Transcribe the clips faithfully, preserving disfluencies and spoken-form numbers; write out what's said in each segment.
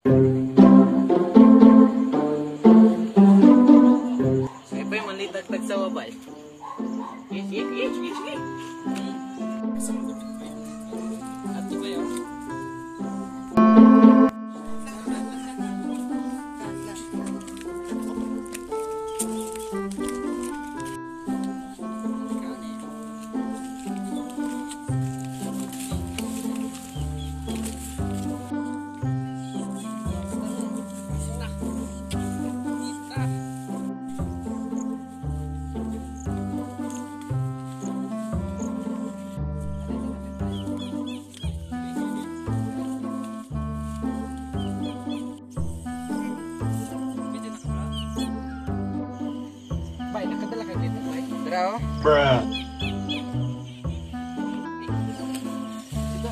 Saya pa yung manlitag-tag sa wabay. Yes, yes, yes, yes, yes. Ato ba yun? Bay, nakadala ka dito, bay. Tara, oh. Bruh. Dito.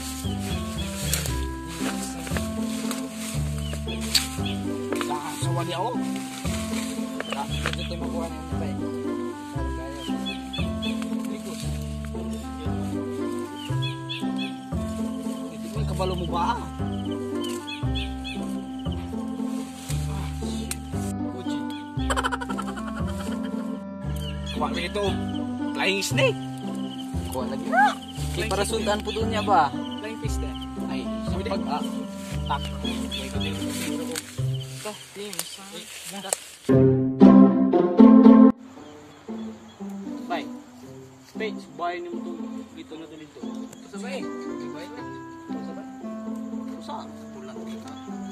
Sawa niya ako. Dito tayo makuha na yung bay. Para kaya. Likos. Hindi ko yung kabalo mo ba? Kuha na ito, flying snake. Kuha lagi. May parasundan po doon niya ba? Flying fish din. Ay, sa pag ah, tak. Ito, team. Bye. Stage, bye ni mo to. Dito na to dito. Sabay. Sabay na. Sabay. Saan? Pulang dito.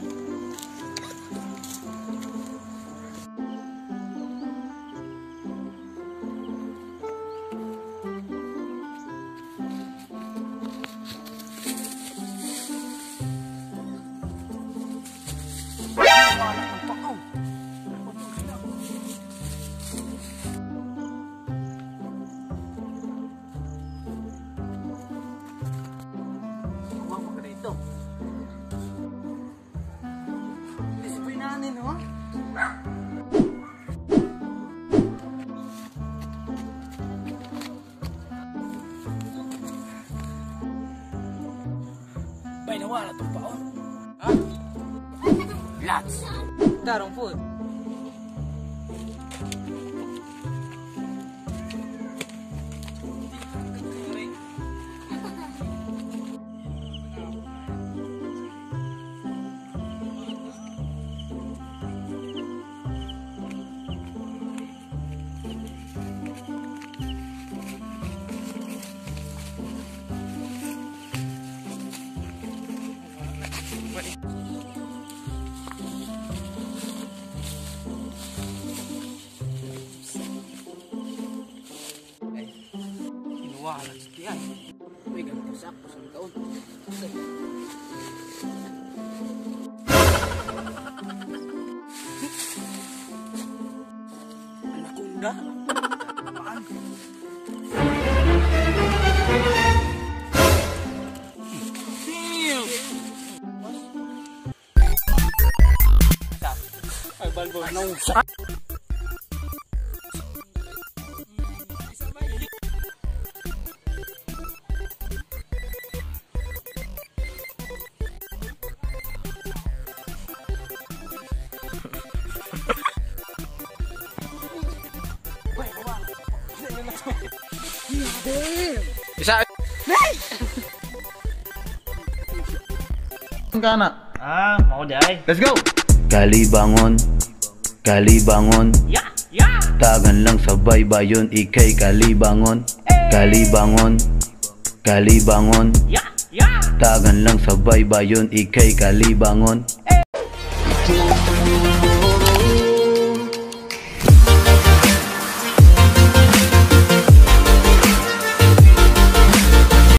Bay, nawala itong paon. Ha? Lots. Darong food. Wah, sekian. Wih, ganti sapu sama kawan. Anak kuda. Apaan? Ay, balbo. Anong sa? Isa. Kana. Ah, mau dai. Let's go. Kali bangon, kali bangon. Ya, ya. Tagan lang sa baybayon, ikay kali bangon. Kali bangon, kali bangon. Ya, ya. Tagan lang sa baybayon, ikay kali bangon.